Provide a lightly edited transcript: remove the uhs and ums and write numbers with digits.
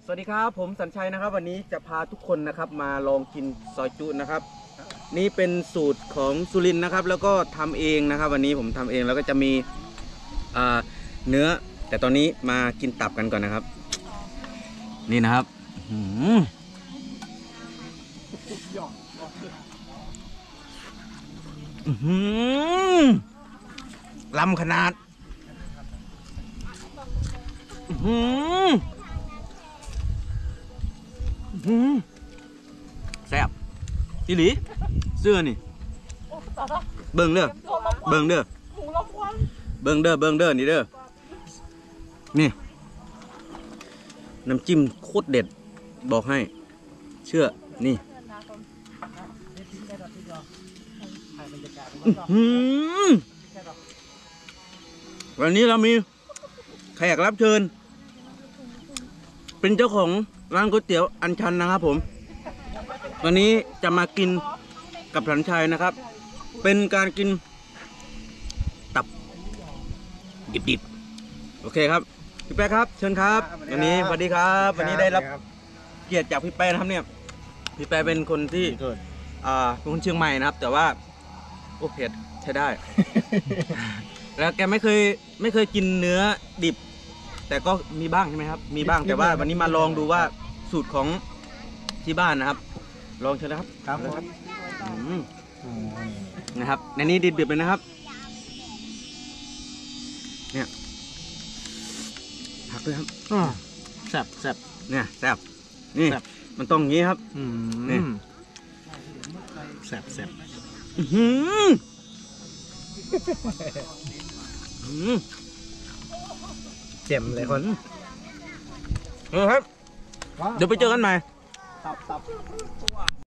สวัสดีครับผมสัญชัยนะครับวันนี้จะพาทุกคนนะครับมาลองกินซอยจุนะครับนี่เป็นสูตรของสุรินทร์นะครับแล้วก็ทำเองนะครับวันนี้ผมทำเองแล้วก็จะมีเนื้อแต่ตอนนี้มากินตับกันก่อนนะครับนี่นะครับล้ำขนาดแซ่บอีหลีเสื้อนี่เบิ่งเด้อเบิ่งเด้อเบิ่งเด้อเบิ่งเด้อนี่เด้อนี่น้ำจิ้มโคตรเด็ดบอกให้เชื่อนี่วันนี้เรามีแขกรับเชิญเป็นเจ้าของร้านก๋วยเตี๋ยวอัญชันนะครับผมวันนี้จะมากินกับสัญชัยนะครับเป็นการกินตับดิบๆโอเคครับพี่แป๊ะครับเชิญครับวันนี้สวัสดีครับวันนี้ได้รับเกียรติจากพี่แป๊ะนะครับเนี่ยพี่แป๊ะเป็นคนที่เป็นคนเชียงใหม่นะครับแต่ว่าโอ้เผ็ดใช้ได้ แล้วแกไม่เคยกินเนื้อดิบแต่ก็มีบ้างใช่ไหมครับมีบ้างแต่ว่าวันนี้มาลองดูว่าสูตรของที่บ้านนะครับลองเชิญนะครับครับนะครับในนี้ดิบๆเลยนะครับเนี่ยผักด้วยครับแซ่บเนี่ยแซ่บนี่มันต้องอย่างนี้ครับนี่แซ่บเจ็มเลยคนครับเดี๋ยวไปเจอกันใหม่